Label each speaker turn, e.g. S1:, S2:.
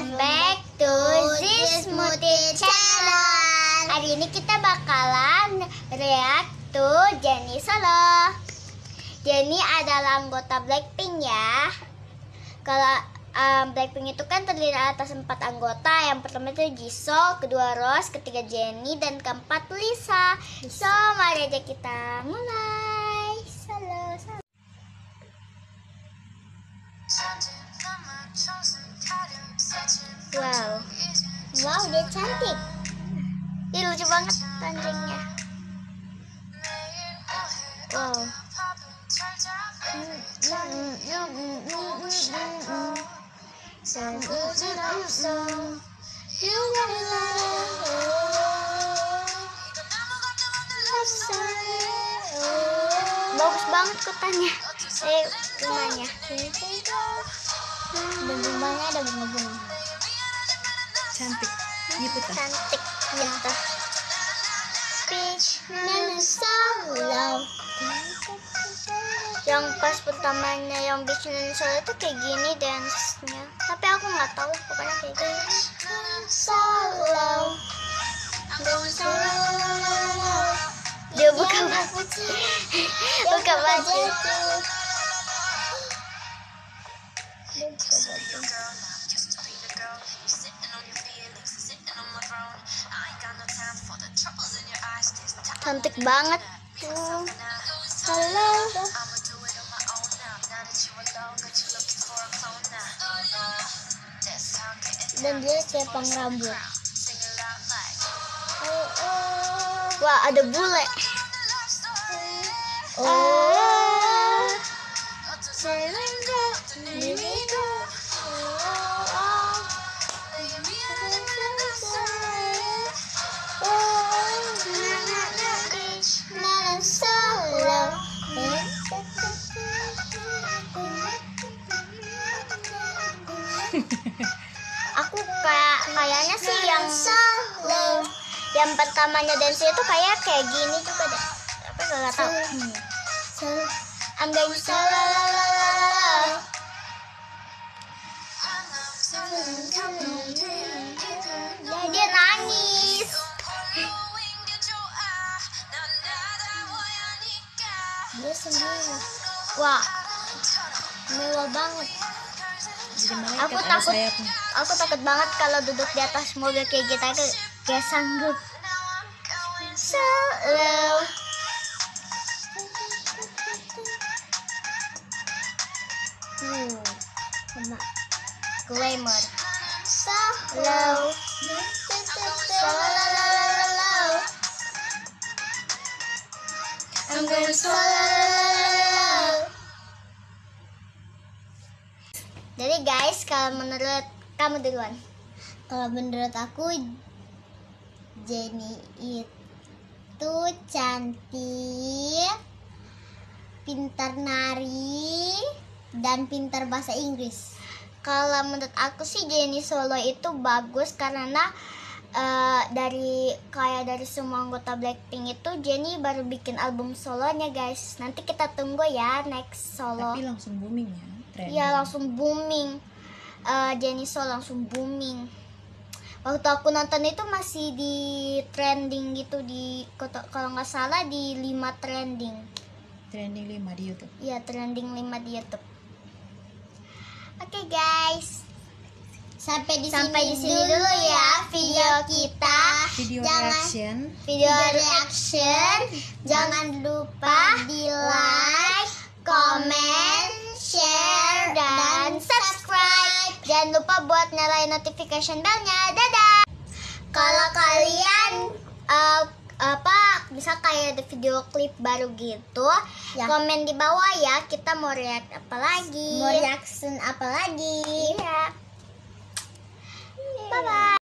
S1: welcome back to this Muti channel. Hari ini kita bakalan react to Jennie Solo. Jennie adalah anggota Blackpink ya. Kalau Blackpink itu kan terdiri atas 4 anggota. Yang pertama itu Jisoo, kedua Rose, ketiga Jennie, dan keempat Lisa. So mari aja kita mulai. Solo. Wow, dia cantik. Dia lucu banget anjingnya. Wow. Bagus banget kotanya. Rumahnya. Dan rumahnya ada bunga-bunga.
S2: Cantik gitu ta?
S1: Cantik gitu. Solo. Yang pas pertamanya yang bikin solo itu kayak gini dance-nya. Tapi aku nggak tahu pokoknya kayak gini. Solo. Dia buka baju. Buka baju. Cantik banget tuh. Halo. Dan dia kayak pengrambut. Wah, ada bule. Aku kayaknya sih yang pertamanya dance itu kayak gini juga deh. Tapi gak tahu. I'm going solo. Ya, dia nangis. Dia sendiri. Wah, mewah banget. Aku takut banget kalau duduk di atas mobil kayak gitu. Aku gak sanggup. Solo. Sama glamour. Solo. I'm going solo. Jadi guys, kalau menurut kamu duluan. Kalau menurut aku Jennie itu cantik, pintar nari, dan pintar bahasa Inggris. Kalau menurut aku sih Jennie Solo itu bagus karena dari semua anggota Blackpink itu Jennie baru bikin album solonya guys. Nanti kita tunggu ya next solo.
S2: Tapi langsung booming ya.
S1: Iya, langsung booming. Jennie Solo langsung booming. Waktu aku nonton itu masih di trending gitu, kalau nggak salah di 5 trending.
S2: Trending 5 di YouTube.
S1: Iya, trending 5 di YouTube. Oke guys, sampai di sini dulu ya video kita.
S2: Video
S1: reaction. Jangan lupa di like, comment, share, dan subscribe. Jangan lupa buat nyalain notification bellnya. Dadah. Kalau kalian bisa kayak ada video klip baru gitu ya, komen di bawah ya. Kita mau react apa lagi, mau reaction apa lagi. Iya. Bye bye.